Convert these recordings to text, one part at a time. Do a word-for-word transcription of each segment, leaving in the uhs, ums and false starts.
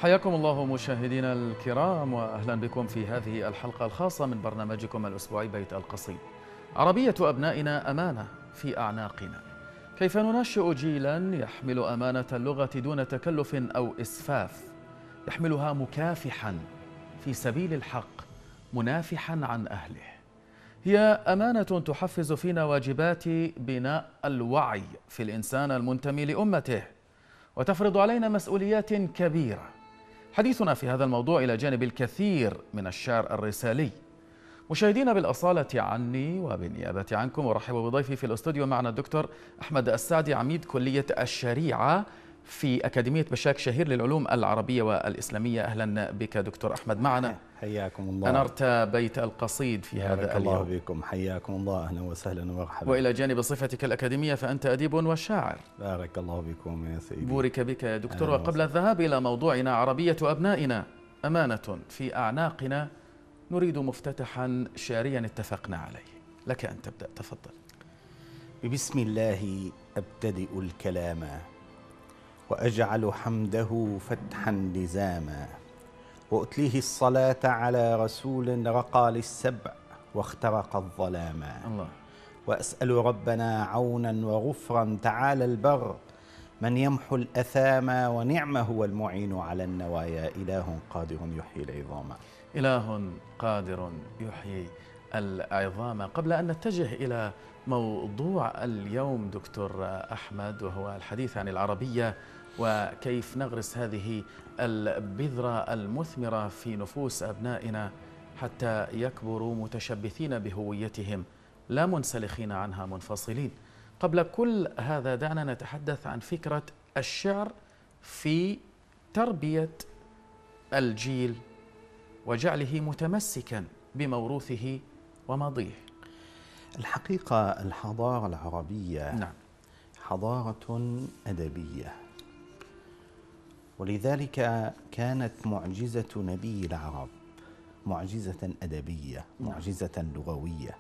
حياكم الله مشاهدينا الكرام، وأهلا بكم في هذه الحلقة الخاصة من برنامجكم الأسبوعي بيت القصيد. عربية أبنائنا أمانة في أعناقنا. كيف ننشئ جيلا يحمل أمانة اللغة دون تكلف أو إسفاف، يحملها مكافحا في سبيل الحق منافحا عن أهله. هي أمانة تحفز فينا واجبات بناء الوعي في الإنسان المنتمي لأمته، وتفرض علينا مسؤوليات كبيرة. حديثنا في هذا الموضوع إلى جانب الكثير من الشعر الرسالي. مشاهدينا، بالأصالة عني وبالنيابة عنكم أرحب بضيفي في الاستوديو معنا الدكتور أحمد السعدي، عميد كلية الشريعة في أكاديمية بشاك شهير للعلوم العربية والإسلامية. أهلا بك دكتور أحمد معنا. حياكم الله. أنرت بيت القصيد في هذا اليوم. الله بكم، حياكم الله، أهلا وسهلا ومرحبا. وإلى جانب صفتك الأكاديمية فأنت أديب وشاعر. بارك الله بكم يا سيدي. بورك بك يا دكتور. وقبل الذهاب إلى موضوعنا عربية أبنائنا أمانة في أعناقنا، نريد مفتتحا شعريا اتفقنا عليه. لك أن تبدأ، تفضل. ببسم الله أبتدئ الكلام، وأجعل حمده فتحا لزاما، وأتليه الصلاة على رسول رقى للسبع واخترق الظلاما. الله. وأسأل ربنا عونا وغفرا تعالى البر، من يمحو الأثام ونعم هو المعين على النوايا. إله قادر يحيي العظام. إله قادر يحيي العظام. قبل أن نتجه إلى موضوع اليوم دكتور أحمد، وهو الحديث عن العربية وكيف نغرس هذه البذرة المثمرة في نفوس أبنائنا حتى يكبروا متشبثين بهويتهم لا منسلخين عنها منفصلين، قبل كل هذا دعنا نتحدث عن فكرة الشعر في تربية الجيل وجعله متمسكا بموروثه وماضيه. الحقيقة الحضارة العربية نعم. حضارة أدبية، ولذلك كانت معجزة نبي العرب معجزة أدبية، معجزة لغوية.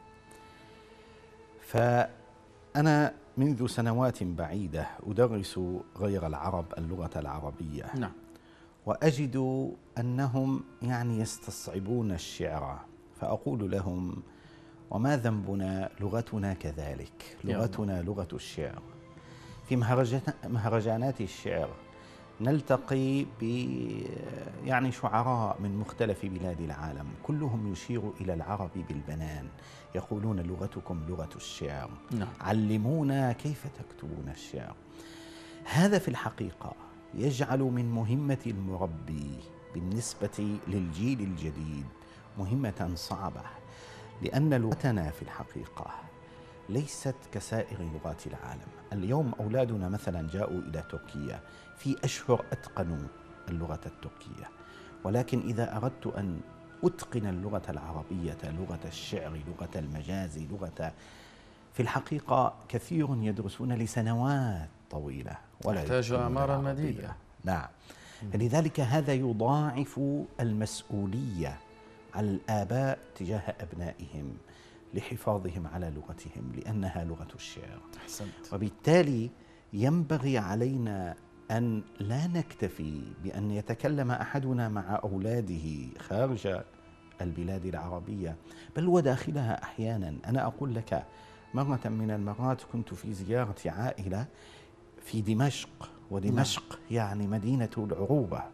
فأنا منذ سنوات بعيدة أدرس غير العرب اللغة العربية. نعم. وأجد أنهم يعني يستصعبون الشعر، فأقول لهم: وما ذنبنا؟ لغتنا كذلك، لغتنا لغة الشعر. في مهرجانات الشعر نلتقي ب يعني شعراء من مختلف بلاد العالم، كلهم يشير إلى العرب بالبنان، يقولون: لغتكم لغة الشعر. نعم. علمونا كيف تكتبون الشعر. هذا في الحقيقة يجعل من مهمة المربي بالنسبة للجيل الجديد مهمة صعبة، لأن لغتنا في الحقيقة ليست كسائر لغات العالم. اليوم أولادنا مثلا جاءوا إلى تركيا، في أشهر أتقنوا اللغة التركية، ولكن إذا أردت أن أتقن اللغة العربية، لغة الشعر، لغة المجاز، لغة في الحقيقة كثير يدرسون لسنوات طويلة ولا يحتاج أعمارا مديدة. نعم. فلذلك هذا يضاعف المسؤولية على الآباء تجاه أبنائهم لحفاظهم على لغتهم، لأنها لغة الشعر. أحسنت. وبالتالي ينبغي علينا أن لا نكتفي بأن يتكلم أحدنا مع أولاده خارج البلاد العربية، بل وداخلها أحيانا. أنا أقول لك، مرة من المرات كنت في زيارة عائلة في دمشق، ودمشق يعني مدينة العروبة،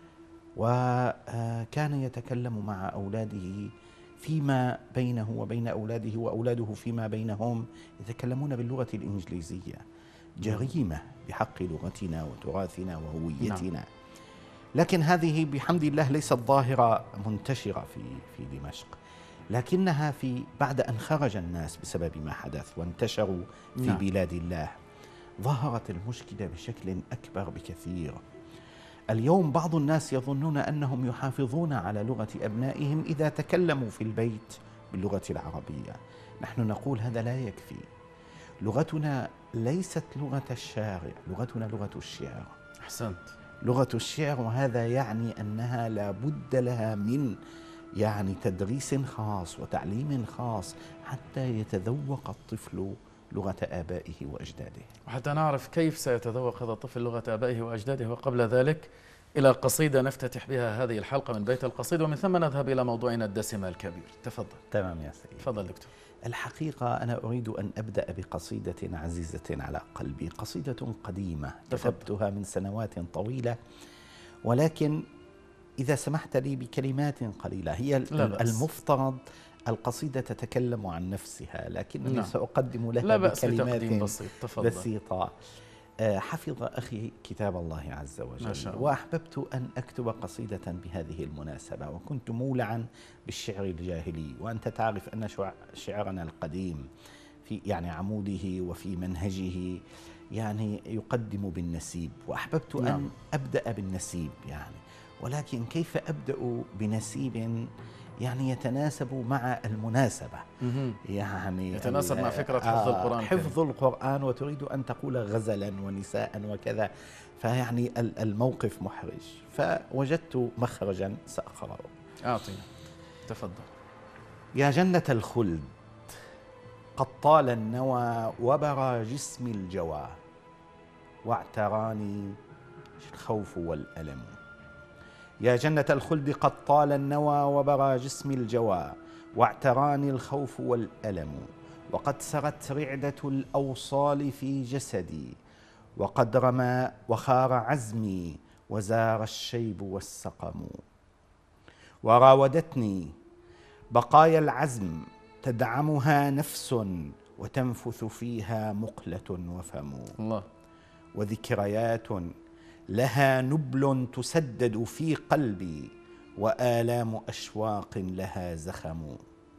وكان يتكلم مع أولاده فيما بينه وبين أولاده، وأولاده فيما بينهم يتكلمون باللغة الإنجليزية. جريمة بحق لغتنا وتراثنا وهويتنا. لكن هذه بحمد الله ليست ظاهرة منتشرة في في دمشق، لكنها في بعد أن خرج الناس بسبب ما حدث وانتشروا في نعم. بلاد الله، ظهرت المشكلة بشكل أكبر بكثير. اليوم بعض الناس يظنون أنهم يحافظون على لغة أبنائهم إذا تكلموا في البيت باللغة العربية. نحن نقول هذا لا يكفي. لغتنا ليست لغة الشارع، لغتنا لغة الشعر. أحسنت. لغة الشعر، وهذا يعني أنها لا بد لها من يعني تدريس خاص وتعليم خاص حتى يتذوق الطفل لغة آبائه وأجداده. وحتى نعرف كيف سيتذوق هذا الطفل لغة آبائه وأجداده. وقبل ذلك إلى قصيدة نفتتح بها هذه الحلقة من بيت القصيد، ومن ثم نذهب إلى موضوعنا الدسم الكبير. تفضل. تمام يا سيدي. تفضل دكتور. الحقيقة أنا أريد أن أبدأ بقصيدة عزيزة على قلبي، قصيدة قديمة كتبتها من سنوات طويلة، ولكن إذا سمحت لي بكلمات قليلة. هي المفترض القصيدة تتكلم عن نفسها، لكنني نعم. سأقدم لها لا بأس بكلمات بسيط. تفضل. بسيطة. حفظ أخي كتاب الله عز وجل، ما شاء الله. وأحببت أن أكتب قصيدة بهذه المناسبة، وكنت مولعا بالشعر الجاهلي، وأنت تعرف أن شعرنا القديم في يعني عموده وفي منهجه يعني يقدم بالنسيب، وأحببت نعم. أن أبدأ بالنسيب يعني، ولكن كيف أبدأ بنسيب يعني يتناسب مع المناسبة، يعني يتناسب مع فكرة حفظ القرآن. حفظ القرآن وتريد أن تقول غزلا ونساء وكذا، فيعني الموقف محرج، فوجدت مخرجا سأقرأه. أعطينا. تفضل. يا جنة الخلد قد طال النوى وبرى جسمي الجوى، واعتراني الخوف والألم. يا جنة الخلد قد طال النوى وبرى جسمي الجوى، واعتراني الخوف والألم، وقد سرت رعدة الأوصال في جسدي، وقد رمى وخار عزمي وزار الشيب والسقم. وراودتني بقايا العزم تدعمها نفس وتنفث فيها مقلة وفم. الله. وذكريات لها نبل تسدد في قلبي، وآلام أشواق لها زخم.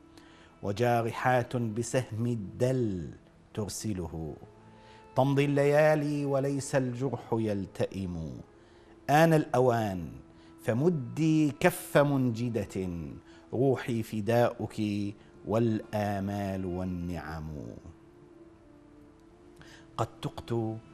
وجارحات بسهم الدل ترسله، تمضي الليالي وليس الجرح يلتئم. آن الأوان فمدي كف منجدة، روحي فداؤك والآمال والنعم. قد تقت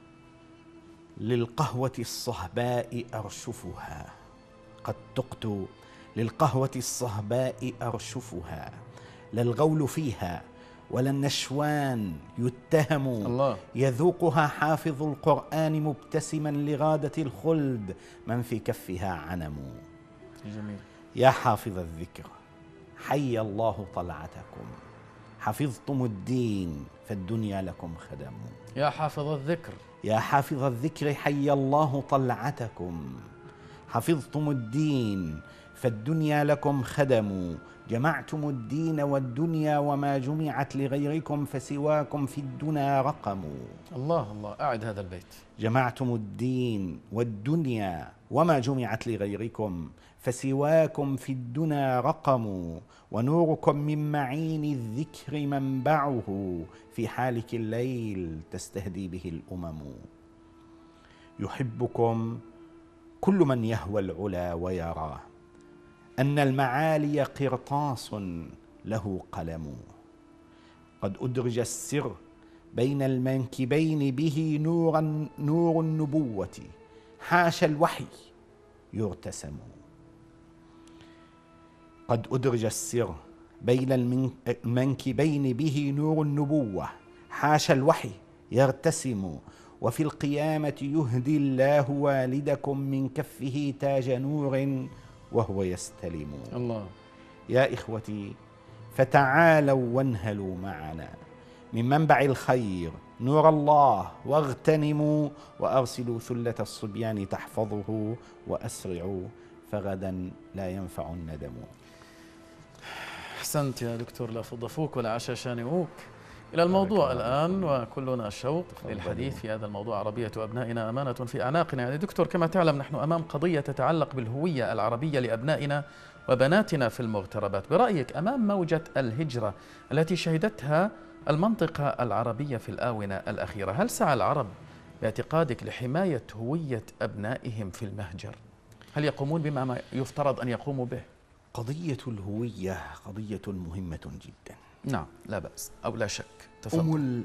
للقهوة الصهباء أرشفها، قد تقت للقهوة الصهباء أرشفها، لا الغول فيها ولا النشوان يتهم. الله. يذوقها حافظ القرآن مبتسما لغادة الخلد من في كفها عنم. جميل. يا حافظ الذكر حي الله طلعتكم، حفظتم الدين فالدنيا لكم خدم. يا حافظ الذكر يا حافظ الذكر حي الله طلعتكم، حفظتم الدين فالدنيا لكم خدم. جمعتم الدين والدنيا وما جمعت لغيركم فسواكم في الدنا رقم. الله الله، أعد هذا البيت. جمعتم الدين والدنيا وما جمعت لغيركم فسواكم في الدنا رقم. ونوركم من معين الذكر منبعه، في حالك الليل تستهدي به الأمم. يحبكم كل من يهوى العلا ويرى أن المعالي قرطاس له قلم. قد أدرج السر بين المنكبين به نورا نور النبوة، حاشا الوحي يرتسم. قد أدرج السر بين المنكبين به نور النبوة، حاشا الوحي يرتسم. وفي القيامة يهدي الله والدكم من كفه تاج نور وهو يستلم. الله. يا إخوتي فتعالوا وانهلوا معنا من منبع الخير نور الله، واغتنموا وأرسلوا ثلة الصبيان تحفظه، وأسرعوا فغدا لا ينفع الندم. أحسنت يا دكتور، لا فض فوك ولا عشا شانئوك. إلى الموضوع الآن، وكلنا شوق للحديث في هذا الموضوع. عربية أبنائنا أمانة في أعناقنا. يعني دكتور، كما تعلم نحن أمام قضية تتعلق بالهوية العربية لأبنائنا وبناتنا في المغتربات. برأيك أمام موجة الهجرة التي شهدتها المنطقة العربية في الآونة الأخيرة، هل سعى العرب باعتقادك لحماية هوية أبنائهم في المهجر؟ هل يقومون بما يفترض أن يقوموا به؟ قضية الهوية قضية مهمة جدا. نعم، لا بأس أو لا شك. تفضل. أم,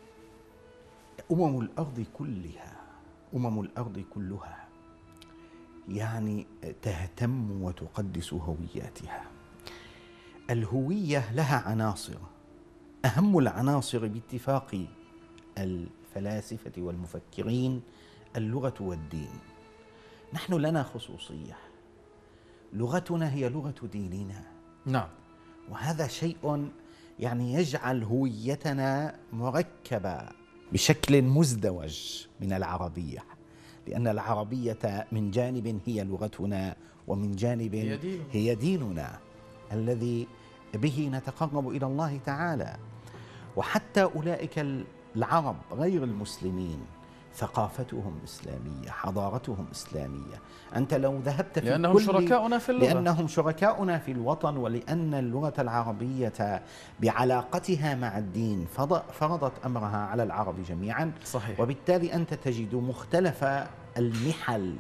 أمم الأرض كلها أمم الأرض كلها يعني تهتم وتقدس هوياتها. الهوية لها عناصر، أهم العناصر باتفاق الفلاسفة والمفكرين اللغة والدين. نحن لنا خصوصية، لغتنا هي لغة ديننا. نعم. وهذا شيء يعني يجعل هويتنا مركبة بشكل مزدوج من العربية، لأن العربية من جانب هي لغتنا، ومن جانب هي, دين. هي ديننا الذي به نتقرب إلى الله تعالى. وحتى أولئك العرب غير المسلمين ثقافتهم إسلامية، حضارتهم إسلامية. أنت لو ذهبت في لأنهم كل شركاؤنا في اللغة، لأنهم شركاؤنا في الوطن، ولأن اللغة العربية بعلاقتها مع الدين فرضت أمرها على العرب جميعا. صحيح. وبالتالي أنت تجد مختلف النحل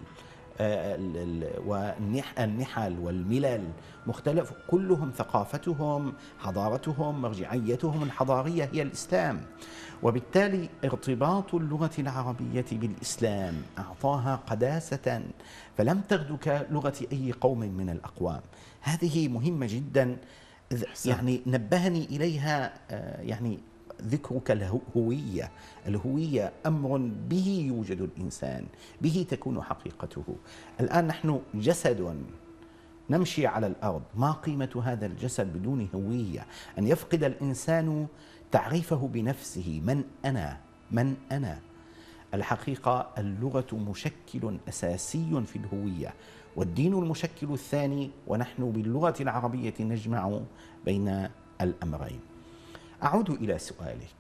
والنحل والملل مختلف، كلهم ثقافتهم، حضارتهم، مرجعيتهم الحضارية هي الإسلام. وبالتالي ارتباط اللغة العربية بالإسلام أعطاها قداسة فلم تغدو كلغة أي قوم من الأقوام. هذه مهمة جدا، يعني نبهني إليها يعني ذكرك الهوية. الهوية أمر به يوجد الإنسان، به تكون حقيقته. الآن نحن جسد نمشي على الأرض، ما قيمة هذا الجسد بدون هوية؟ أن يفقد الإنسان تعريفه بنفسه، من أنا؟ من أنا؟ الحقيقة اللغة مشكل أساسي في الهوية، والدين المشكل الثاني، ونحن باللغة العربية نجمع بين الأمرين. أعود إلى سؤالك.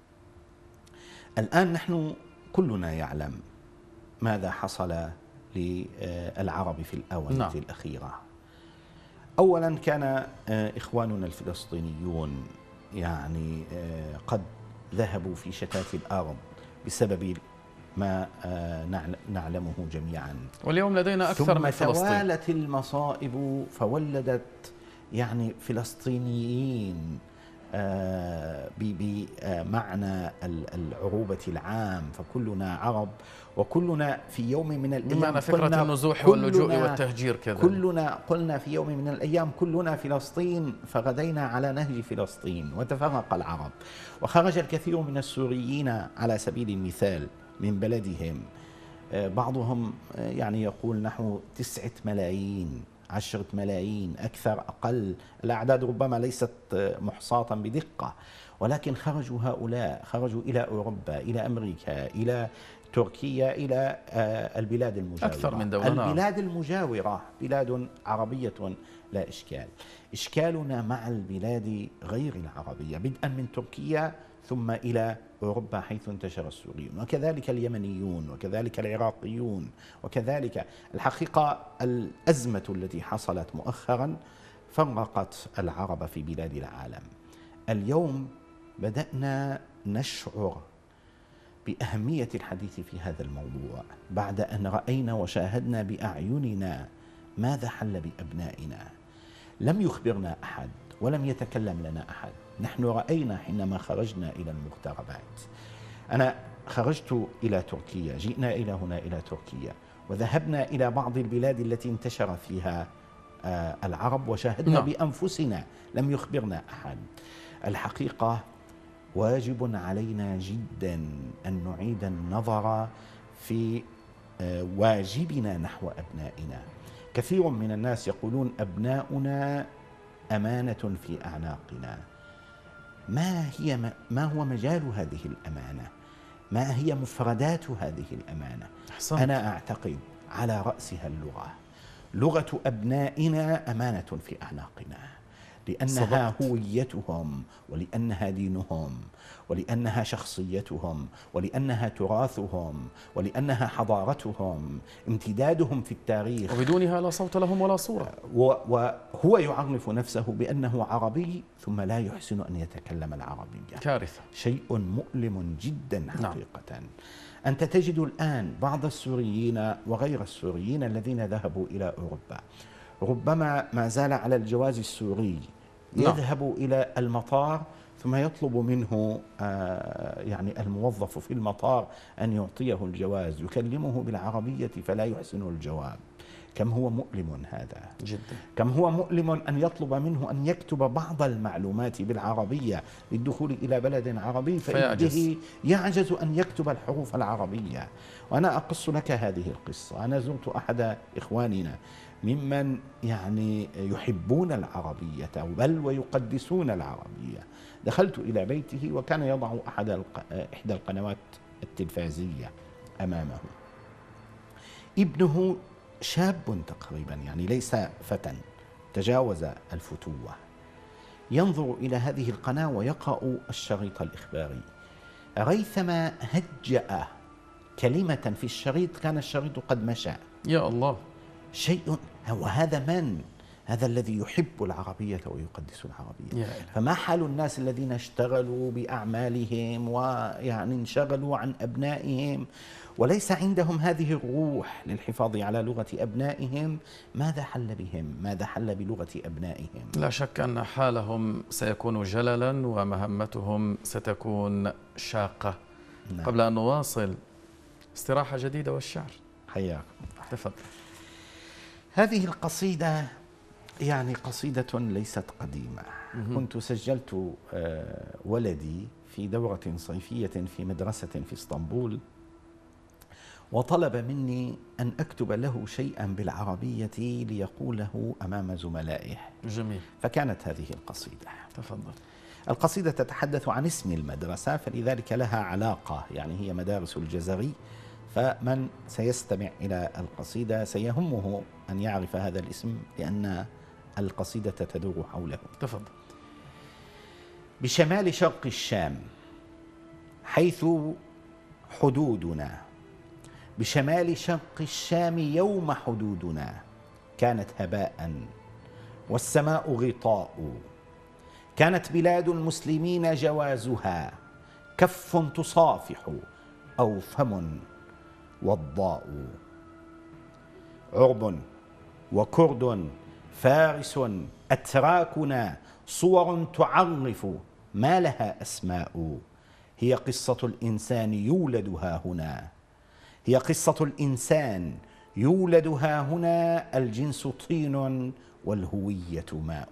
الآن نحن كلنا يعلم ماذا حصل للعرب في الآونة نعم. الأخيرة. أولا كان إخواننا الفلسطينيون يعني قد ذهبوا في شتات الأرض بسبب ما نعلمه جميعا، واليوم لدينا أكثر من فلسطين. ثم توالت المصائب فولدت يعني فلسطينيين بمعنى العروبة العام، فكلنا عرب، وكلنا في يوم من الأيام بمعنى فكرة النزوح واللجوء والتهجير كذا، كلنا قلنا في يوم من الأيام كلنا فلسطين، فغدينا على نهج فلسطين وتفرق العرب، وخرج الكثير من السوريين على سبيل المثال من بلدهم، بعضهم يعني يقول نحو تسعة ملايين، عشرة ملايين، أكثر أقل، الأعداد ربما ليست محصاة بدقة، ولكن خرجوا هؤلاء، خرجوا إلى أوروبا، إلى أمريكا، إلى تركيا، إلى البلاد المجاورة. أكثر من دولة. البلاد المجاورة بلاد عربية لا إشكال. إشكالنا مع البلاد غير العربية، بدءا من تركيا ثم إلى أوروبا حيث انتشر السوريون، وكذلك اليمنيون، وكذلك العراقيون، وكذلك الحقيقة الأزمة التي حصلت مؤخرا فرقت العرب في بلاد العالم. اليوم بدأنا نشعر بأهمية الحديث في هذا الموضوع بعد أن رأينا وشاهدنا بأعيننا ماذا حل بأبنائنا. لم يخبرنا أحد ولم يتكلم لنا أحد. نحن رأينا حينما خرجنا إلى المغتربات. أنا خرجت إلى تركيا، جئنا إلى هنا إلى تركيا، وذهبنا إلى بعض البلاد التي انتشر فيها العرب وشاهدنا نعم. بأنفسنا، لم يخبرنا أحد. الحقيقة واجب علينا جدا أن نعيد النظر في واجبنا نحو أبنائنا. كثير من الناس يقولون أبناؤنا أمانة في أعناقنا. ما هي ما هو مجال هذه الأمانة؟ ما هي مفردات هذه الأمانة؟ أحسنت. أنا أعتقد على رأسها اللغة. لغة أبنائنا أمانة في أعناقنا، لأنها صبت. هويتهم، ولأنها دينهم، ولأنها شخصيتهم، ولأنها تراثهم، ولأنها حضارتهم، امتدادهم في التاريخ، وبدونها لا صوت لهم ولا صورة. وهو يعرف نفسه بأنه عربي ثم لا يحسن أن يتكلم العربية. كارثة، شيء مؤلم جدا حقيقة. نعم. أنت تجد الآن بعض السوريين وغير السوريين الذين ذهبوا إلى أوروبا ربما ما زال على الجواز السوري، يذهب نعم. إلى المطار ثم يطلب منه آه يعني الموظف في المطار أن يعطيه الجواز، يكلمه بالعربية فلا يحسن الجواب. كم هو مؤلم هذا جدا. كم هو مؤلم أن يطلب منه أن يكتب بعض المعلومات بالعربية للدخول إلى بلد عربي فإنه يعجز أن يكتب الحروف العربية. وأنا أقص لك هذه القصة. أنا زرت أحد إخواننا ممن يعني يحبون العربية بل ويقدسون العربية. دخلت إلى بيته وكان يضع أحد الق... إحدى القنوات التلفزية أمامه. ابنه شاب تقريبا، يعني ليس فتى، تجاوز الفتوة، ينظر إلى هذه القناة ويقرأ الشريط الإخباري. ريثما هجأ كلمة في الشريط كان الشريط قد مشى. يا الله، شيء. وهذا من؟ هذا الذي يحب العربية ويقدس العربية. فما حال الناس الذين اشتغلوا بأعمالهم ويعني انشغلوا عن أبنائهم وليس عندهم هذه الروح للحفاظ على لغة أبنائهم؟ ماذا حل بهم؟ ماذا حل بلغة أبنائهم؟ لا شك أن حالهم سيكون جللا ومهمتهم ستكون شاقة. نعم. قبل أن نواصل، استراحة جديدة والشعر. حياكم. تفضل. هذه القصيدة يعني قصيدة ليست قديمة. كنت سجلت ولدي في دورة صيفية في مدرسة في اسطنبول، وطلب مني أن أكتب له شيئا بالعربية ليقوله أمام زملائه. جميل. فكانت هذه القصيدة. تفضل. القصيدة تتحدث عن اسم المدرسة، فلذلك لها علاقة، يعني هي مدارس الجزري، فمن سيستمع إلى القصيدة سيهمه أن يعرف هذا الاسم لأن القصيدة تدور حوله. تفضل. بشمال شرق الشام حيث حدودنا، بشمال شرق الشام يوم حدودنا كانت هباء والسماء غطاء، كانت بلاد المسلمين جوازها كف تصافح أو فم وضاء، عرب وكرد فارس أتراكنا صور تعرف ما لها أسماء، هي قصة الإنسان يولدها هنا، هي قصة الإنسان يولدها هنا، الجنس طين والهوية ماء.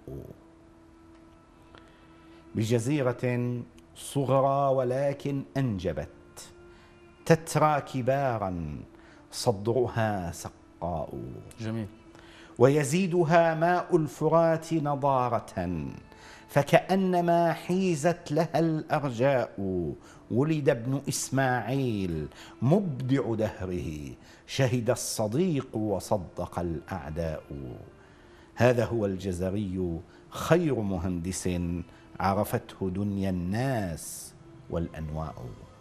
بجزيرة صغرى ولكن أنجبت تترى كبارا صدرها سقاء. جميل. ويزيدها ماء الفرات نضارة فكأنما حيزت لها الأرجاء، ولد ابن إسماعيل مبدع دهره، شهد الصديق وصدق الأعداء، هذا هو الجزري خير مهندس عرفته دنيا الناس والأنواء،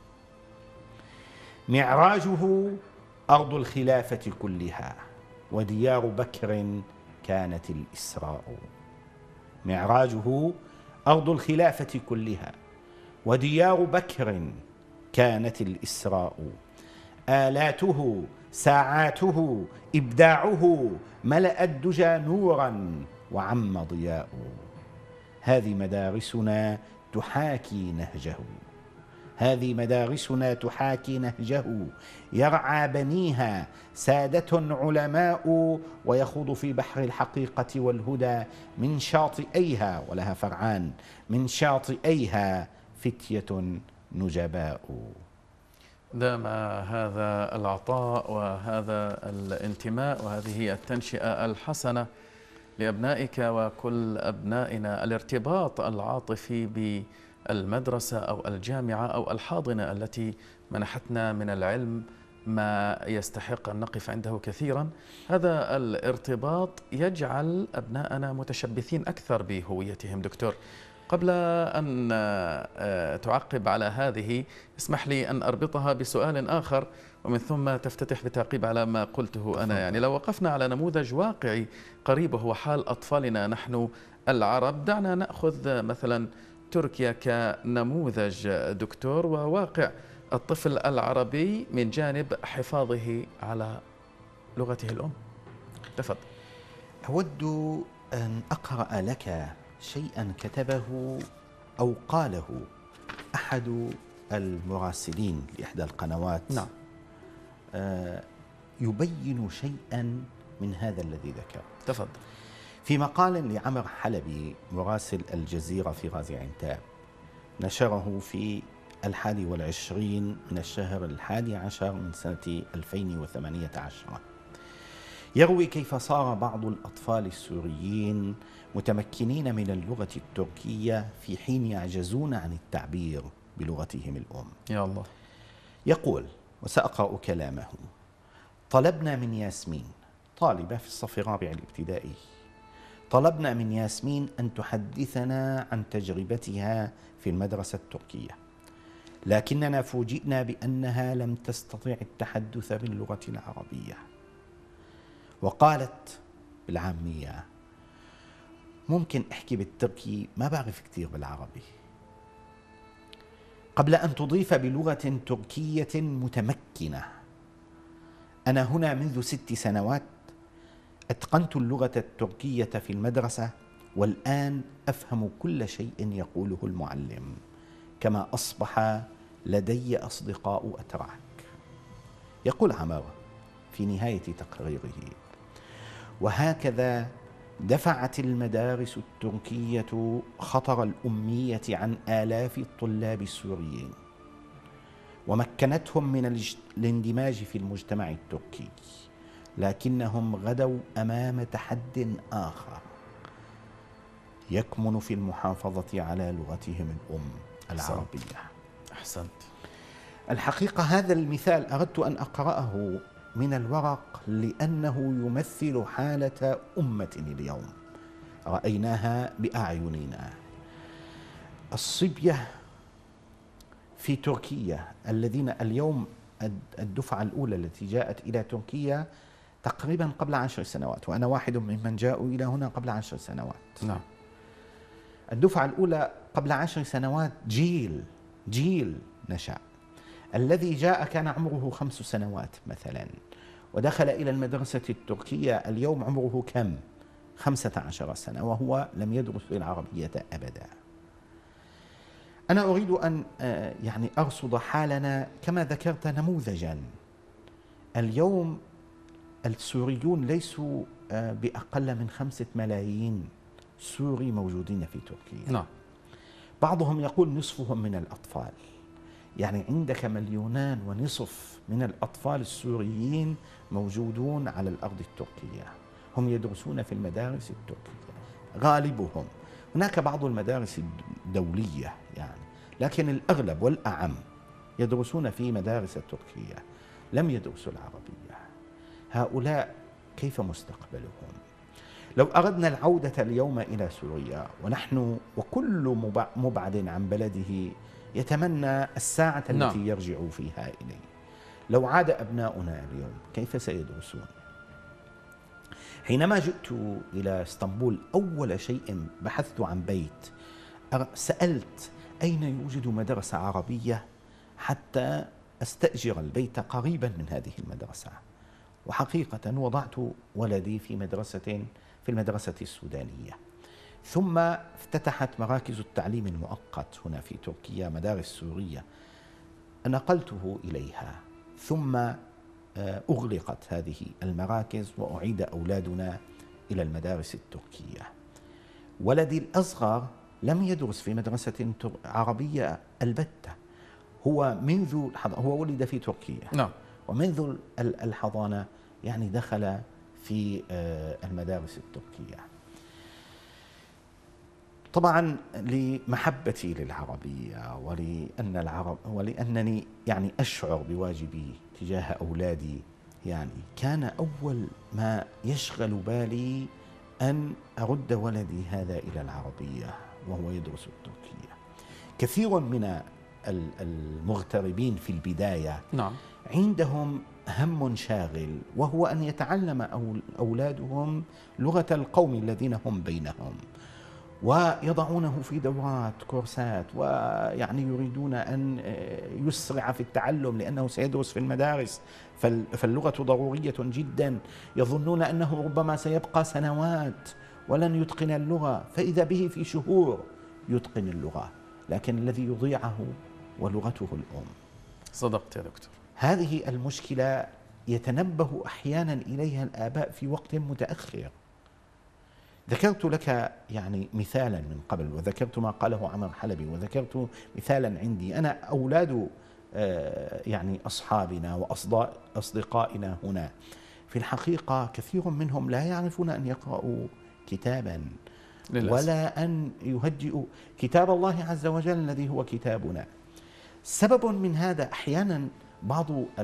معراجه أرض الخلافة كلها وديار بكر كانت الإسراء، معراجه أرض الخلافة كلها وديار بكر كانت الإسراء، آلاته ساعاته إبداعه ملأ الدجى نورا وعم ضياء، هذه مدارسنا تحاكي نهجه، هذه مدارسنا تحاكي نهجه، يرعى بنيها سادة علماء، ويخوض في بحر الحقيقة والهدى من شاطئيها، ولها فرعان، من شاطئيها فتية نجباء. دام هذا العطاء وهذا الانتماء وهذه التنشئة الحسنة لأبنائك وكل أبنائنا، الارتباط العاطفي بالمدرسة أو الجامعة أو الحاضنة التي منحتنا من العلم ما يستحق أن نقف عنده كثيرا، هذا الارتباط يجعل أبناءنا متشبثين أكثر بهويتهم. دكتور، قبل أن تعقب على هذه اسمح لي أن أربطها بسؤال آخر ومن ثم تفتتح بتعقيب على ما قلته أنا. يعني لو وقفنا على نموذج واقعي قريب وهو حال أطفالنا نحن العرب، دعنا نأخذ مثلا تركيا كنموذج دكتور، وواقع الطفل العربي من جانب حفاظه على لغته الأم. تفضل. أود أن أقرأ لك شيئا كتبه أو قاله أحد المراسلين لإحدى القنوات. نعم. آه يبين شيئا من هذا الذي ذكر. تفضل. في مقال لعمر حلبي مراسل الجزيرة في غازي عنتاب نشره في الحادي والعشرين من الشهر الحادي عشر من سنة ألفين وثمانية عشر، يروي كيف صار بعض الأطفال السوريين متمكنين من اللغة التركية في حين يعجزون عن التعبير بلغتهم الأم. يا الله. يقول، وسأقرأ كلامه: طلبنا من ياسمين، طالبة في الصف الرابع الابتدائي، طلبنا من ياسمين أن تحدثنا عن تجربتها في المدرسة التركية، لكننا فوجئنا بأنها لم تستطع التحدث باللغة العربية، وقالت بالعامية: ممكن أحكي بالتركي، ما بعرف كثير بالعربي. قبل أن تضيف بلغة تركية متمكنة: أنا هنا منذ ست سنوات، أتقنت اللغة التركية في المدرسة، والآن أفهم كل شيء يقوله المعلم، كما أصبح لدي أصدقاء أتراك. يقول عمر في نهاية تقريره: وهكذا دفعت المدارس التركية خطر الأمية عن آلاف الطلاب السوريين، ومكنتهم من الاندماج في المجتمع التركي، لكنهم غدوا أمام تحد آخر يكمن في المحافظة على لغتهم الأم العربية. أحسنت. الحقيقة هذا المثال أردت أن أقرأه من الورق لأنه يمثل حالة أمة اليوم رأيناها بأعيننا. الصبية في تركيا الذين اليوم الدفعة الأولى التي جاءت إلى تركيا تقريبا قبل عشر سنوات، وأنا واحد ممن جاءوا إلى هنا قبل عشر سنوات. نعم. الدفعة الأولى قبل عشر سنوات جيل جيل نشأ. الذي جاء كان عمره خمس سنوات مثلا، ودخل إلى المدرسة التركية اليوم عمره كم؟ خمسة عشر سنة، وهو لم يدرس العربية أبدا. أنا أريد أن يعني أرصد حالنا كما ذكرت نموذجا. اليوم السوريون ليسوا بأقل من خمسة ملايين سوري موجودين في تركيا. نعم. بعضهم يقول نصفهم من الأطفال، يعني عندك مليونان ونصف من الأطفال السوريين موجودون على الأرض التركية، هم يدرسون في المدارس التركية غالبهم. هناك بعض المدارس الدولية يعني، لكن الأغلب والأعم يدرسون في مدارس التركية، لم يدرسوا العربية. هؤلاء كيف مستقبلهم؟ لو أردنا العودة اليوم إلى سوريا، ونحن وكل مبعد عن بلده يتمنى الساعة التي نعم. يرجع فيها إليه، لو عاد أبناؤنا اليوم كيف سيدرسون؟ حينما جئت إلى اسطنبول أول شيء بحثت عن بيت، سألت أين يوجد مدرسة عربية حتى أستأجر البيت قريبا من هذه المدرسة. وحقيقة وضعت ولدي في مدرسة في المدرسة السودانية، ثم افتتحت مراكز التعليم المؤقت هنا في تركيا مدارس سورية، نقلته إليها، ثم أغلقت هذه المراكز وأعيد أولادنا إلى المدارس التركية. ولدي الأصغر لم يدرس في مدرسة عربية البتة، هو منذ هو ولد في تركيا نعم. ومنذ الحضانة يعني دخل في المدارس التركية. طبعا لمحبتي للعربية ولأن العرب ولأنني يعني أشعر بواجبي تجاه أولادي، يعني كان أول ما يشغل بالي أن أرد ولدي هذا إلى العربية وهو يدرس التركية. كثير من المغتربين في البداية نعم. عندهم هم شاغل، وهو أن يتعلم أولادهم لغة القوم الذين هم بينهم، ويضعونه في دورات كورسات، ويعني يريدون أن يسرع في التعلم لأنه سيدرس في المدارس فاللغة ضرورية جدا. يظنون أنه ربما سيبقى سنوات ولن يتقن اللغة، فإذا به في شهور يتقن اللغة، لكن الذي يضيعه ولغته الأم. صدقت يا دكتور. هذه المشكلة يتنبه أحيانا إليها الآباء في وقت متأخر. ذكرت لك يعني مثالا من قبل، وذكرت ما قاله عمر حلبي، وذكرت مثالا عندي أنا. أولاد يعني أصحابنا وأصدقائنا هنا في الحقيقة كثير منهم لا يعرفون أن يقرأوا كتابا للأسف. ولا أن يهجئوا كتاب الله عز وجل الذي هو كتابنا. سبب من هذا أحيانا بعض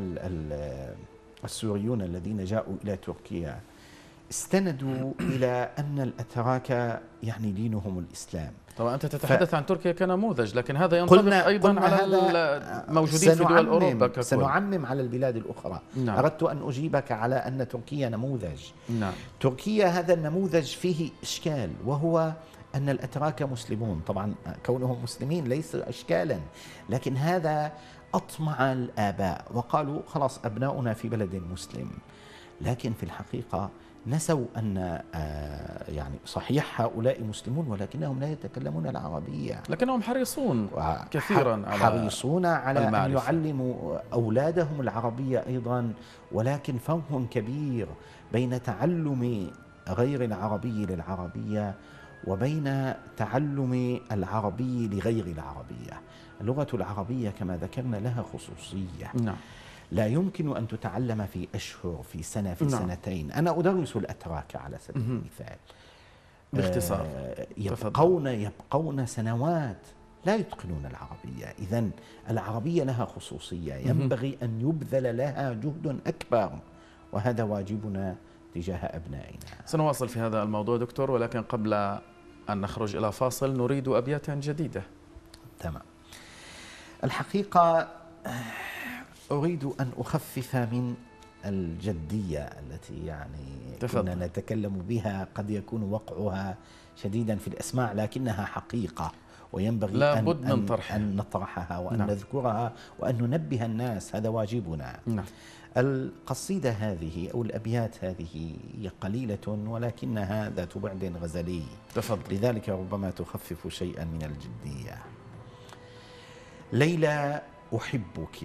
السوريون الذين جاءوا إلى تركيا استندوا إلى أن الأتراك يعني دينهم الإسلام. طبعا أنت تتحدث ف... عن تركيا كنموذج، لكن هذا ينطبق قلنا أيضا قلنا على الموجودين في دول أوروبا ككل. سنعمم على البلاد الأخرى. نعم. أردت أن أجيبك على أن تركيا نموذج. نعم. تركيا هذا النموذج فيه إشكال، وهو أن الأتراك مسلمون. طبعا كونهم مسلمين ليس إشكالا، لكن هذا أطمع الآباء وقالوا خلاص أبناؤنا في بلد مسلم. لكن في الحقيقة نسوا أن يعني صحيح هؤلاء مسلمون ولكنهم لا يتكلمون العربية، لكنهم حريصون كثيرا على حريصون على المعرفة. أن يعلموا أولادهم العربية أيضا، ولكن فرق كبير بين تعلم غير العربي للعربية وبين تعلم العربي لغير العربية. اللغة العربية كما ذكرنا لها خصوصية. نعم. لا يمكن أن تتعلم في أشهر، في سنة، في نعم. سنتين. أنا أدرس الأتراك على سبيل المثال باختصار. آه يبقون, يبقون سنوات لا يتقنون العربية. إذن العربية لها خصوصية ينبغي أن يبذل لها جهد أكبر، وهذا واجبنا تجاه أبنائنا. سنواصل في هذا الموضوع دكتور، ولكن قبل أن نخرج إلى فاصل نريد أبيات جديدة. تمام. الحقيقة أريد أن أخفف من الجدية التي يعني كنا نتكلم بها، قد يكون وقعها شديدا في الأسماع لكنها حقيقة، وينبغي لا أن, بد من أن, أن نطرحها وأن نعم. نذكرها وأن ننبه الناس، هذا واجبنا. نعم. القصيدة هذه أو الأبيات هذه هي قليلة ولكنها ذات بعد غزلي. تفضل. لذلك ربما تخفف شيئا من الجدية. ليلى أحبك،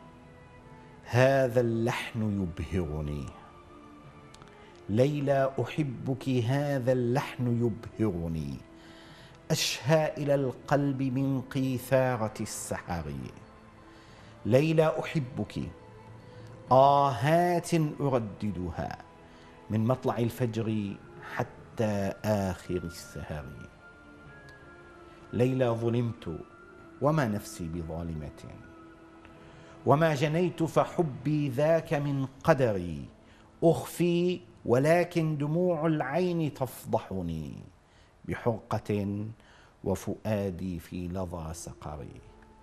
هذا اللحن يبهرني. ليلى أحبك، هذا اللحن يبهرني. أشهى إلى القلب من قيثارة السحر. ليلى أحبك، آهات أرددها من مطلع الفجر حتى آخر السهر. ليلى ظلمت وما نفسي بظالمة، وما جنيت فحبي ذاك من قدري. أخفي ولكن دموع العين تفضحني، بحرقة وفؤادي في لظى سقري.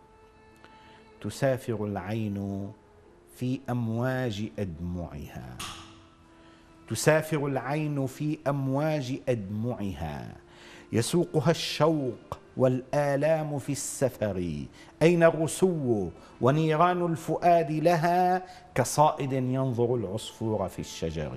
تسافر العين في أمواج أدمعها، تسافر العين في أمواج أدمعها. يسوقها الشوق والآلام في السفر. أين الرسو ونيران الفؤاد لها كصائد ينظر العصفور في الشجر.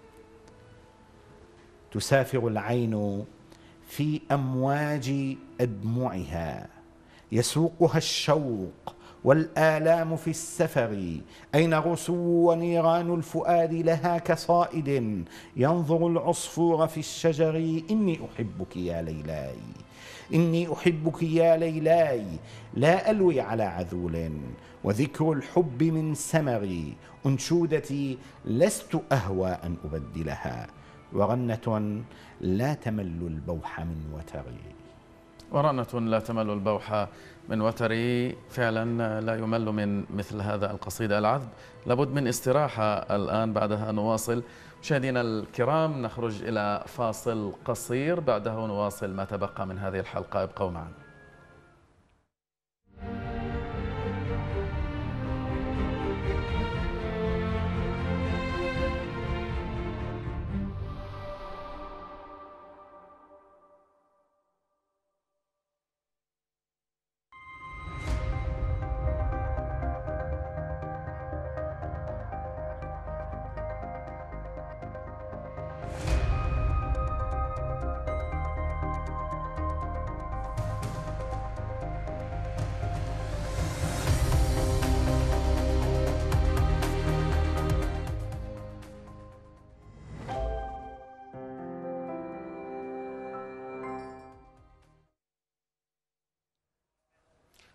تسافر العين في أمواج أدمعها، يسوقها الشوق والآلام في السفر. أين الرسو ونيران الفؤاد لها كصائد ينظر العصفور في الشجر. إني أحبك يا ليلاي، إني أحبك يا ليلاي، لا ألوي على عذول وذكر الحب من سمري. أنشودتي لست أهوى أن أبدلها، ورنة لا تمل البوح من وتري. ورنة لا تمل البوح من وتري، فعلا لا يمل من مثل هذا القصيدة العذب. لابد من استراحة الآن، بعدها نواصل. مشاهدينا الكرام نخرج إلى فاصل قصير، بعده نواصل ما تبقى من هذه الحلقة. ابقوا معنا.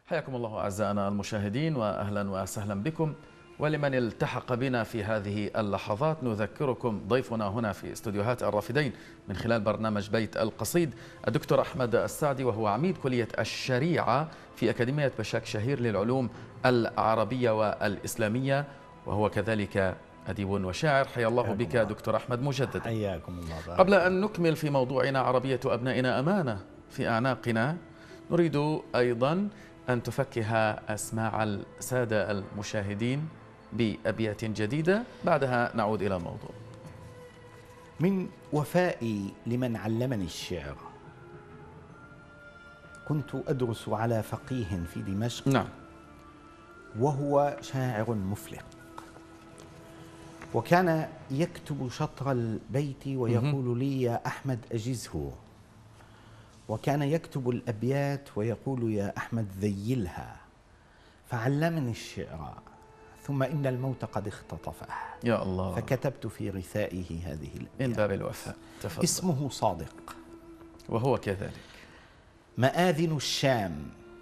حياكم الله أعزائنا المشاهدين وأهلا وسهلا بكم. ولمن التحق بنا في هذه اللحظات نذكركم ضيفنا هنا في استوديوهات الرافدين من خلال برنامج بيت القصيد الدكتور أحمد السعدي، وهو عميد كلية الشريعة في أكاديمية بشاك شهير للعلوم العربية والإسلامية، وهو كذلك أديب وشاعر. حيا الله بك دكتور أحمد مجددا. حياكم الله. قبل أن نكمل في موضوعنا عربية أبنائنا أمانة في أعناقنا، نريد أيضا أن تفكها أسماع السادة المشاهدين بأبيات جديدة، بعدها نعود إلى الموضوع. من وفائي لمن علمني الشعر كنت أدرس على فقيه في دمشق، نعم، وهو شاعر مفلق، وكان يكتب شطر البيت ويقول لي يا أحمد أجزه، وكان يكتب الأبيات ويقول يا أحمد ذيلها، فعلمني الشعر ثم إن الموت قد اختطفه يا الله، فكتبت في رثائه هذه الأبيات من باب الوفاء. تفضل. اسمه صادق، وهو كذلك. مآذن الشام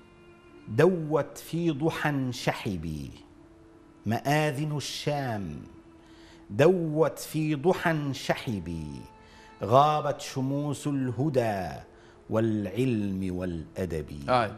دوت في ضحى شحبي، مآذن الشام دوت في ضحى شحبي، غابت شموس الهدى والعلم والأدب. أعد.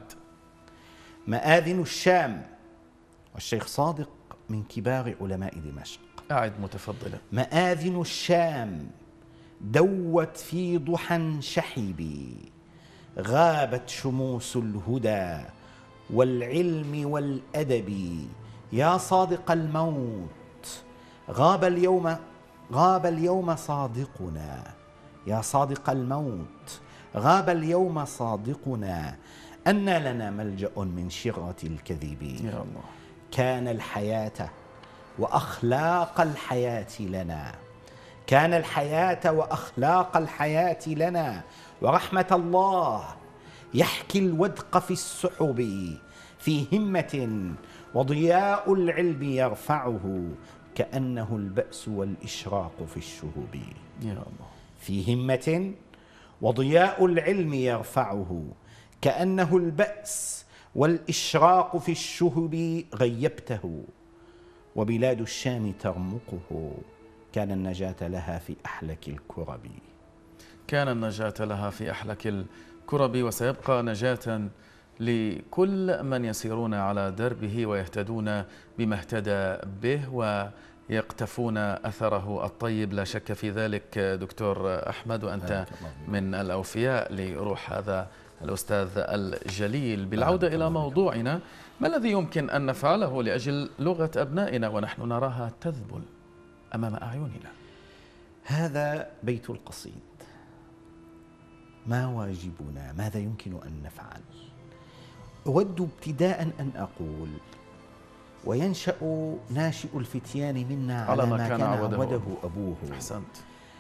مآذن الشام، والشيخ صادق من كبار علماء دمشق. أعد متفضلا. مآذن الشام دوت في ضحى شحبي، غابت شموس الهدى والعلم والأدب. يا صادق الموت غاب اليوم، غاب اليوم صادقنا، يا صادق الموت غاب اليوم صادقنا، أن لنا ملجأ من شرة الكذب. يا الله. كان الحياة وأخلاق الحياة لنا، كان الحياة وأخلاق الحياة لنا، ورحمة الله يحكي الودق في السحب، في همة وضياء العلم يرفعه، كأنه البأس والإشراق في الشهب. يا الله. في همة وضياء العلم يرفعه، كأنه البأس والإشراق في الشهب. غيبته وبلاد الشام ترمقه، كان النجاة لها في أحلك الكرب. كان النجاة لها في أحلك الكرب، وسيبقى نجاة لكل من يسيرون على دربه ويهتدون بما اهتدى به ويقتفون أثره الطيب، لا شك في ذلك دكتور أحمد، وأنت من الأوفياء لروح هذا الأستاذ الجليل. بالعودة إلى موضوعنا، ما الذي يمكن أن نفعله لأجل لغة أبنائنا ونحن نراها تذبل أمام أعيننا؟ هذا بيت القصيد. ما واجبنا؟ ماذا يمكن أن نفعل؟ أود ابتداء أن أقول: وينشأ ناشئ الفتيان منا على ما كان عوده أبوه. أحسنت.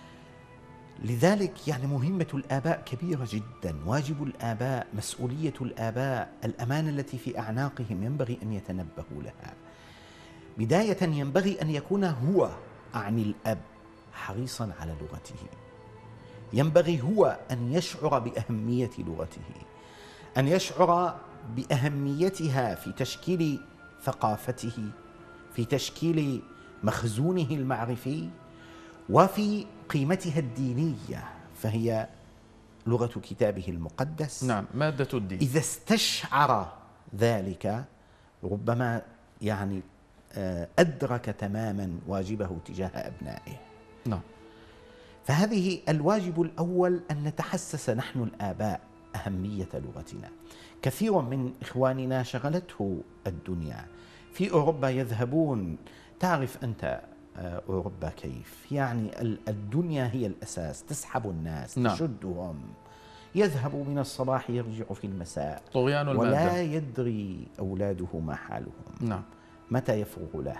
لذلك يعني مهمة الآباء كبيرة جدا، واجب الآباء، مسؤولية الآباء، الأمانة التي في أعناقهم ينبغي أن يتنبهوا لها. بداية ينبغي أن يكون هو، أعني الأب، حريصا على لغته. ينبغي هو أن يشعر بأهمية لغته، أن يشعر بأهميتها في تشكيل ثقافته، في تشكيل مخزونه المعرفي، وفي قيمتها الدينية، فهي لغة كتابه المقدس. نعم، مادة الدين. إذا استشعر ذلك ربما يعني أدرك تماما واجبه تجاه أبنائه. نعم. فهذه الواجب الأول، أن نتحسس نحن الآباء أهمية لغتنا. كثير من إخواننا شغلته الدنيا في أوروبا، يذهبون، تعرف أنت أوروبا كيف، يعني الدنيا هي الأساس، تسحب الناس، نعم. تشدهم، يذهب من الصباح يرجع في المساء، طغيان المادة، ولا يدري أولاده ما حالهم، نعم. متى يفرغ له.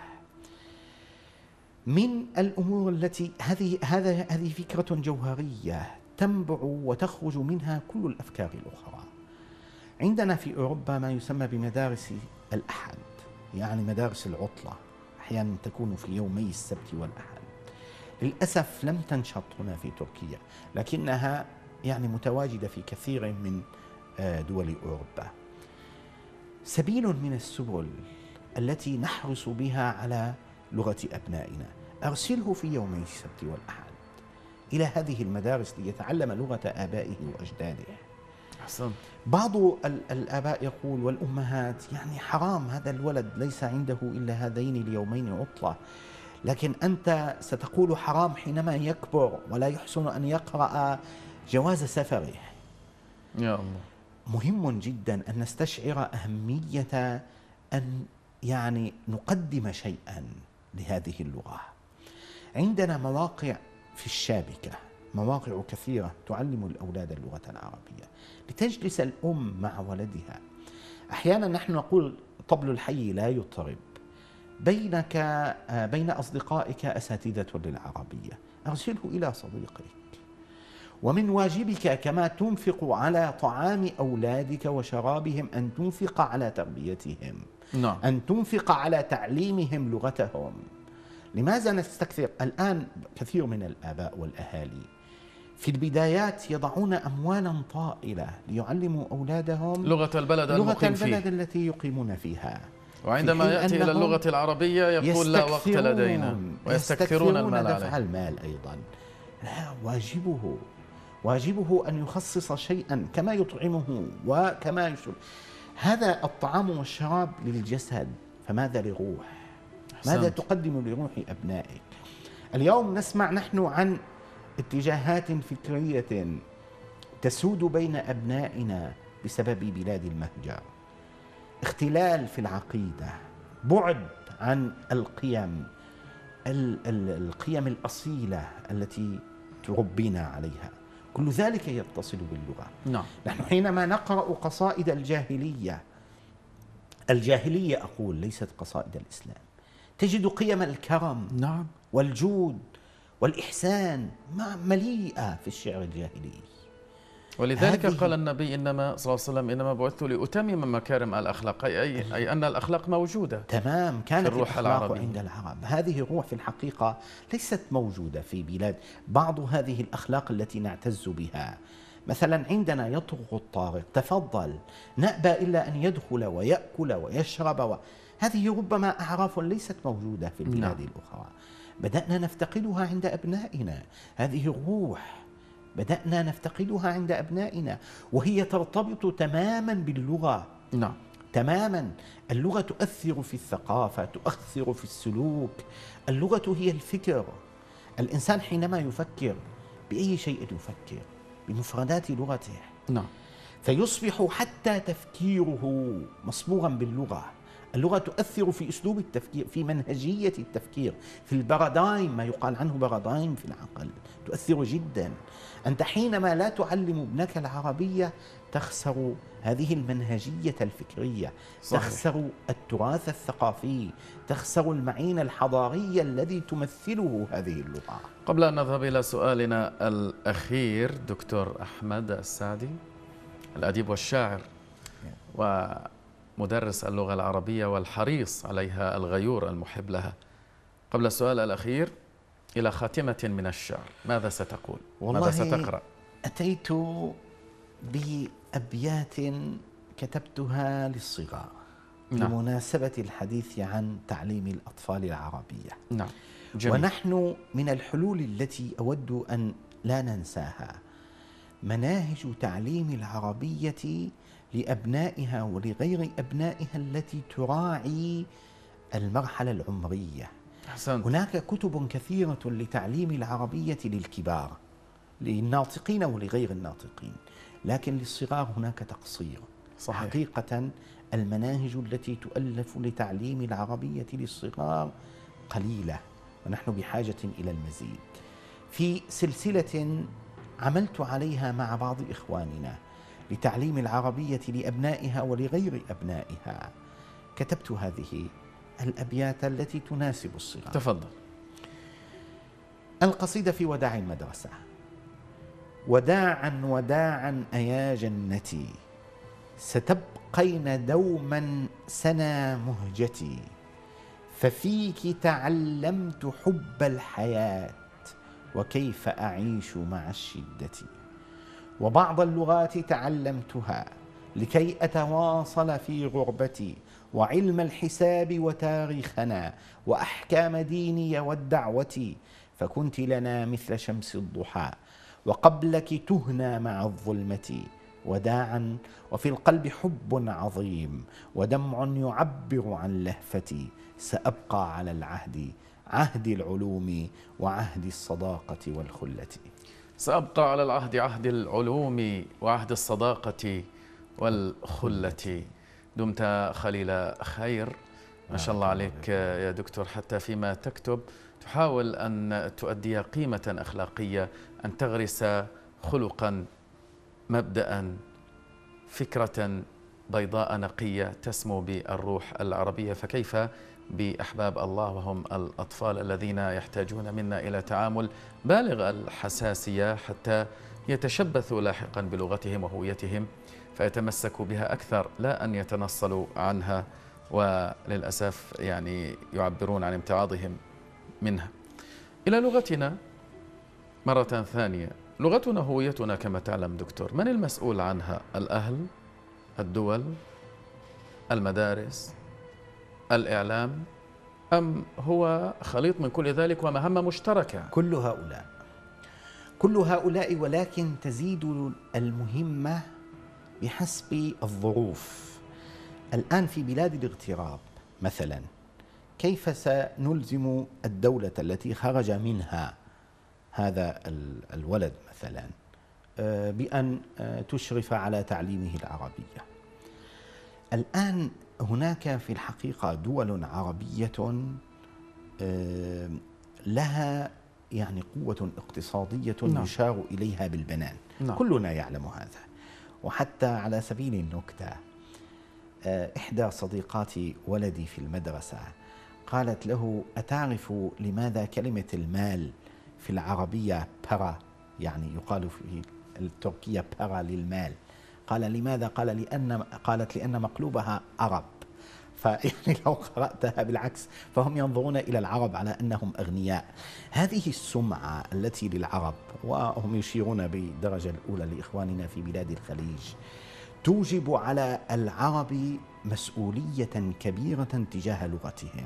من الأمور التي هذه هذا هذه فكرة جوهرية تنبع وتخرج منها كل الأفكار الأخرى. عندنا في أوروبا ما يسمى بمدارس الأحد، يعني مدارس العطلة، أحيانا تكون في يومي السبت والأحد. للأسف لم تنشط هنا في تركيا، لكنها يعني متواجدة في كثير من دول أوروبا. سبيل من السبل التي نحرص بها على لغة أبنائنا. أرسله في يومي السبت والأحد إلى هذه المدارس ليتعلم لغة آبائه وأجداده. أحسن. بعض الآباء يقول والأمهات يعني حرام، هذا الولد ليس عنده إلا هذين اليومين عطلة، لكن أنت ستقول حرام حينما يكبر ولا يحسن أن يقرأ جواز سفره. يا الله. مهم جدا أن نستشعر أهمية أن يعني نقدم شيئا لهذه اللغة. عندنا مواقع في الشابكة، مواقع كثيرة تعلم الأولاد اللغة العربية، لتجلس الأم مع ولدها. أحيانا نحن نقول طبل الحي لا يطرب، بينك بين أصدقائك أساتذة للعربية، أرسله إلى صديقك. ومن واجبك كما تنفق على طعام أولادك وشرابهم أن تنفق على تربيتهم. نعم. أن تنفق على تعليمهم لغتهم. لماذا نستكثر الآن؟ كثير من الآباء والأهالي في البدايات يضعون أموالا طائلة ليعلموا أولادهم لغة البلد لغة البلد فيه. التي يقيمون فيها، وعندما يأتي إلى اللغة العربية يقول لا وقت لدينا، ويستكثرون المال عليه. دفع المال أيضا. لا، واجبه واجبه أن يخصص شيئا كما يطعمه وكما يشرب. هذا الطعام والشراب للجسد، فماذا لروح؟ ماذا تقدم لروح أبنائك؟ اليوم نسمع نحن عن اتجاهات فكرية تسود بين أبنائنا بسبب بلاد المهجر، اختلال في العقيدة، بعد عن القيم القيم الأصيلة التي تربينا عليها. كل ذلك يتصل باللغة. نعم. نحن حينما نقرأ قصائد الجاهلية الجاهلية أقول ليست قصائد الإسلام، تجد قيم الكرم نعم والجود والإحسان مليئة في الشعر الجاهلي. ولذلك قال النبي إنما صلى الله عليه وسلم إنما بعثت لأتمم مكارم الأخلاق، أي, أي, أي أن الأخلاق موجودة. تمام. كانت الروح الأخلاق العربي عند العرب. هذه الروح في الحقيقة ليست موجودة في بلاد. بعض هذه الأخلاق التي نعتز بها، مثلا عندنا يطرق الطارق، تفضل، نأبى إلا أن يدخل ويأكل ويشرب و... هذه ربما أعراف ليست موجودة في البلاد نعم. الأخرى. بدأنا نفتقدها عند أبنائنا. هذه الروح بدأنا نفتقدها عند أبنائنا، وهي ترتبط تماما باللغة. نعم. تماما. اللغة تؤثر في الثقافة، تؤثر في السلوك. اللغة هي الفكر. الإنسان حينما يفكر بأي شيء يفكر بمفردات لغته. نعم. فيصبح حتى تفكيره مصبوغا باللغة. اللغة تؤثر في أسلوب التفكير، في منهجية التفكير، في البارادايم، ما يقال عنه بارادايم في العقل، تؤثر جدا. أنت حينما لا تعلم ابنك العربية تخسر هذه المنهجية الفكرية. صحيح. تخسر التراث الثقافي، تخسر المعين الحضاري الذي تمثله هذه اللغة. قبل أن نذهب إلى سؤالنا الأخير، دكتور أحمد السعدي، الأديب والشاعر ومدرس اللغة العربية والحريص عليها الغيور المحب لها، قبل السؤال الأخير إلى خاتمة من الشعر، ماذا ستقول؟ ماذا ستقرأ؟ أتيت بأبيات كتبتها للصغار. نعم. بمناسبة الحديث عن تعليم الأطفال العربية. نعم. جميل. ونحن من الحلول التي أود أن لا ننساها مناهج تعليم العربية لأبنائها ولغير أبنائها التي تراعي المرحلة العمرية. أحسنت. هناك كتب كثيرة لتعليم العربية للكبار، للناطقين ولغير الناطقين، لكن للصغار هناك تقصير. صحيح. حقيقة المناهج التي تؤلف لتعليم العربية للصغار قليلة، ونحن بحاجة إلى المزيد. في سلسلة عملت عليها مع بعض إخواننا لتعليم العربية لأبنائها ولغير أبنائها، كتبت هذه الأبيات التي تناسب الصغار. تفضل. القصيدة في وداع المدرسة. وداعا وداعا أيا جنتي، ستبقين دوما سنا مهجتي، ففيك تعلمت حب الحياة وكيف أعيش مع الشدة، وبعض اللغات تعلمتها لكي أتواصل في غربتي، وعلم الحساب وتاريخنا وأحكام ديني والدعوة، فكنت لنا مثل شمس الضحى، وقبلك تهنى مع الظلمة وداعا، وفي القلب حب عظيم ودمع يعبر عن لهفتي، سأبقى على العهد، عهد العلوم وعهد الصداقة والخلة. سأبقى على العهد، عهد العلوم وعهد الصداقة والخلة. دمت خليل خير، ما شاء الله عليك يا دكتور. حتى فيما تكتب تحاول أن تؤدي قيمة أخلاقية، أن تغرس خلقا، مبدأ، فكرة بيضاء نقية تسمو بالروح العربية. فكيف بأحباب الله وهم الأطفال الذين يحتاجون منا إلى تعامل بالغ الحساسية حتى يتشبثوا لاحقا بلغتهم وهويتهم فيتمسكوا بها أكثر، لا أن يتنصلوا عنها وللأسف يعني يعبرون عن امتعاضهم منها. إلى لغتنا مرة ثانية. لغتنا هويتنا كما تعلم دكتور، من المسؤول عنها؟ الأهل، الدول، المدارس، الإعلام، أم هو خليط من كل ذلك ومهمة مشتركة؟ كل هؤلاء كل هؤلاء ولكن تزيد المهمة بحسب الظروف. الآن في بلاد الاغتراب مثلا، كيف سنلزم الدولة التي خرج منها هذا الولد مثلا بأن تشرف على تعليمه العربية؟ الآن هناك في الحقيقة دول عربية لها يعني قوة اقتصادية نعم. يشار إليها بالبنان. نعم. كلنا يعلم هذا. وحتى على سبيل النكتة، إحدى صديقات ولدي في المدرسة قالت له: أتعرف لماذا كلمة المال في العربية برا، يعني يقال في التركية برا للمال؟ قال: لماذا؟ قال لأن قالت لأن مقلوبها عرب. فيعني لو قرأتها بالعكس فهم ينظرون إلى العرب على أنهم أغنياء. هذه السمعة التي للعرب، وهم يشيرون بالدرجة الأولى لإخواننا في بلاد الخليج، توجب على العرب مسؤولية كبيرة تجاه لغتهم.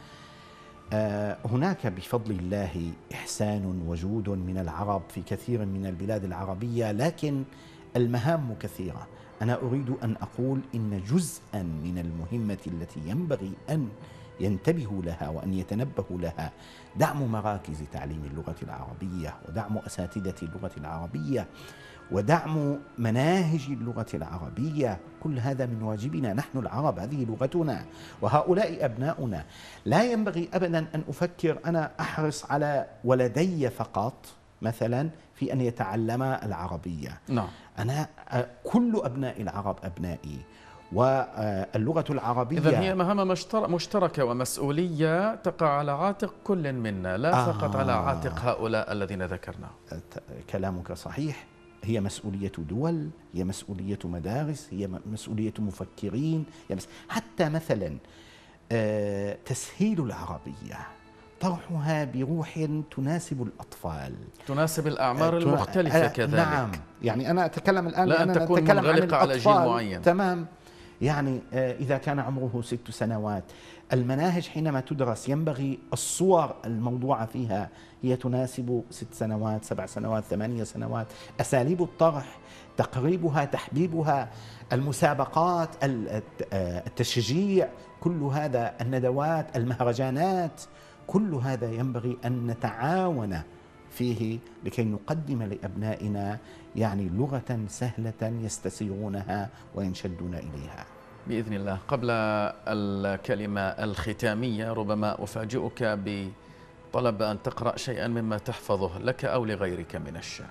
هناك بفضل الله إحسان وجود من العرب في كثير من البلاد العربية، لكن المهام كثيرة. أنا أريد أن أقول إن جزءا من المهمة التي ينبغي أن ينتبهوا لها وأن يتنبهوا لها دعم مراكز تعليم اللغة العربية، ودعم أساتذة اللغة العربية، ودعم مناهج اللغة العربية. كل هذا من واجبنا، نحن العرب، هذه لغتنا وهؤلاء أبناؤنا. لا ينبغي أبدا أن أفكر أنا أحرص على ولدي فقط مثلا في أن يتعلما العربية. نعم. أنا كل أبناء العرب أبنائي، واللغة العربية إذن هي مهمة مشتركة ومسؤولية تقع على عاتق كل منا، لا آه فقط على عاتق هؤلاء الذين ذكرنا. كلامك صحيح. هي مسؤولية دول، هي مسؤولية مدارس، هي مسؤولية مفكرين، حتى مثلا تسهيل العربية، طرحها بروح تناسب الأطفال، تناسب الأعمار المختلفة كذلك. نعم، يعني أنا أتكلم الآن لا أن تكون منغلقة على جيل معين. تمام. يعني إذا كان عمره ست سنوات، المناهج حينما تدرس ينبغي الصور الموضوعة فيها هي تناسب ست سنوات، سبع سنوات، ثمانية سنوات. أساليب الطرح، تقريبها، تحبيبها، المسابقات، التشجيع، كل هذا، الندوات، المهرجانات، كل هذا ينبغي أن نتعاون فيه لكي نقدم لأبنائنا يعني لغة سهلة يستسيغونها وينشدون إليها بإذن الله. قبل الكلمة الختامية ربما أفاجئك بطلب أن تقرأ شيئا مما تحفظه لك أو لغيرك من الشعر.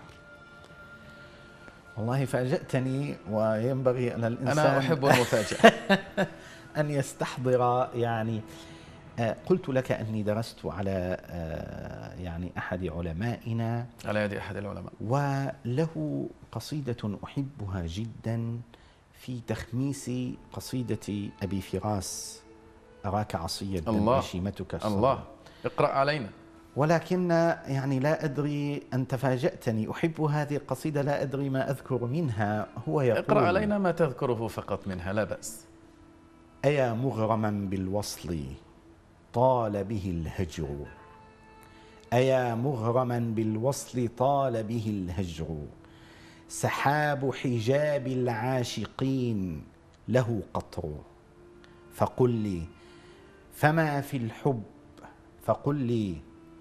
والله فاجأتني، وينبغي على الإنسان أنا أحب المفاجأة أن يستحضر. يعني قلت لك أني درست على يعني أحد علمائنا، على يد أحد العلماء، وله قصيدة أحبها جدا في تخميس قصيدة أبي فراس: أراك عصي الدم شيمتك الصبر. الله، اقرأ علينا. ولكن يعني لا أدري، أنت فاجأتني، أحب هذه القصيدة لا أدري ما أذكر منها. هو يقول: اقرأ علينا ما تذكره فقط منها، لا بأس. أيا مغرما بالوصل طال به الهجر، أيا مغرما بالوصل طال به الهجر، سحاب حجاب العاشقين له قطر، فقل لي فما في الحب، فقل لي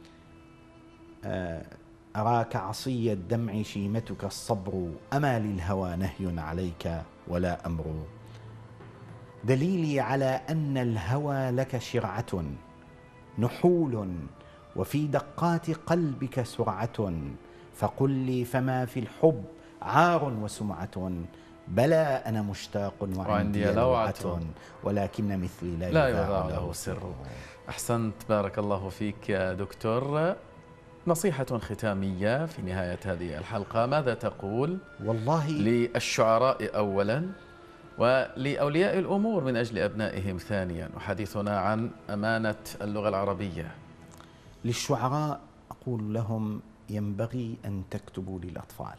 أراك عصي الدمع شيمتك الصبر، أما للهوى نهي عليك ولا أمر، دليلي على أن الهوى لك شرعة نحول وفي دقات قلبك سرعة، فقل لي فما في الحب عار وسمعة، بلى أنا مشتاق وعندي لوعة، ولكن مثلي لا, لا يضاع له سر. أحسنت، بارك الله فيك يا دكتور. نصيحة ختامية في نهاية هذه الحلقة، ماذا تقول والله للشعراء أولا ولأولياء الأمور من أجل أبنائهم ثانيا، وحديثنا عن أمانة اللغة العربية؟ للشعراء أقول لهم ينبغي أن تكتبوا للأطفال.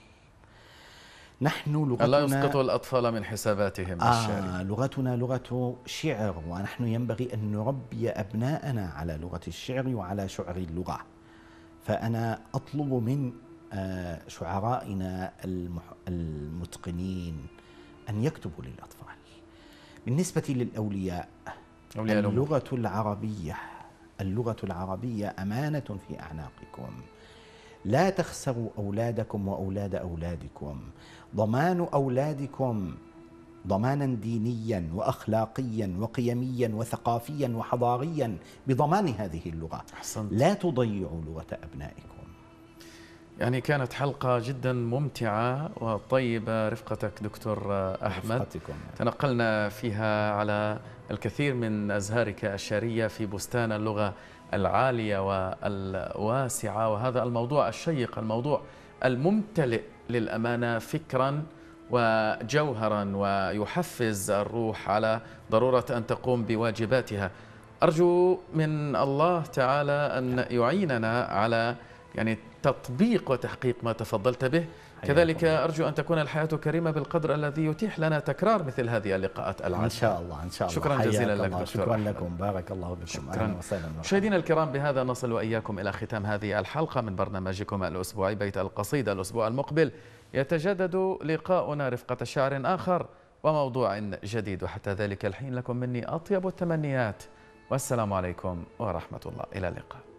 نحن لغتنا لا يسقطوا الأطفال من حساباتهم آه الشعر. لغتنا لغة شعر، ونحن ينبغي أن نربي أبناءنا على لغة الشعر وعلى شعر اللغة. فأنا أطلب من شعرائنا المتقنين أن يكتبوا للأطفال. بالنسبة للأولياء، اللغة العربية اللغة العربية أمانة في أعناقكم، لا تخسروا أولادكم وأولاد أولادكم. ضمان أولادكم ضمانا دينيا وأخلاقيا وقيميا وثقافيا وحضاريا بضمان هذه اللغة. أحسنت. لا تضيعوا لغة أبنائكم. يعني كانت حلقة جدا ممتعة وطيبة، رفقتك دكتور أحمد. رفقتكم. تنقلنا فيها على الكثير من أزهارك الشعرية في بستان اللغة العالية والواسعة، وهذا الموضوع الشيق، الموضوع الممتلئ للأمانة فكرا وجوهرا، ويحفز الروح على ضرورة أن تقوم بواجباتها. أرجو من الله تعالى أن يعيننا على يعني تطبيق وتحقيق ما تفضلت به. كذلك أرجو أن تكون الحياة كريمة بالقدر الذي يتيح لنا تكرار مثل هذه اللقاءات العادة. إن شاء الله إن شاء الله. شكرا جزيلا لك دكتور. شكرا لكم، بارك الله بكم. شكرا. مشاهدينا الكرام، بهذا نصل وإياكم إلى ختام هذه الحلقة من برنامجكم الأسبوعي بيت القصيدة. الأسبوع المقبل يتجدد لقاؤنا رفقة شعر آخر وموضوع جديد، وحتى ذلك الحين لكم مني أطيب التمنيات، والسلام عليكم ورحمة الله. إلى اللقاء.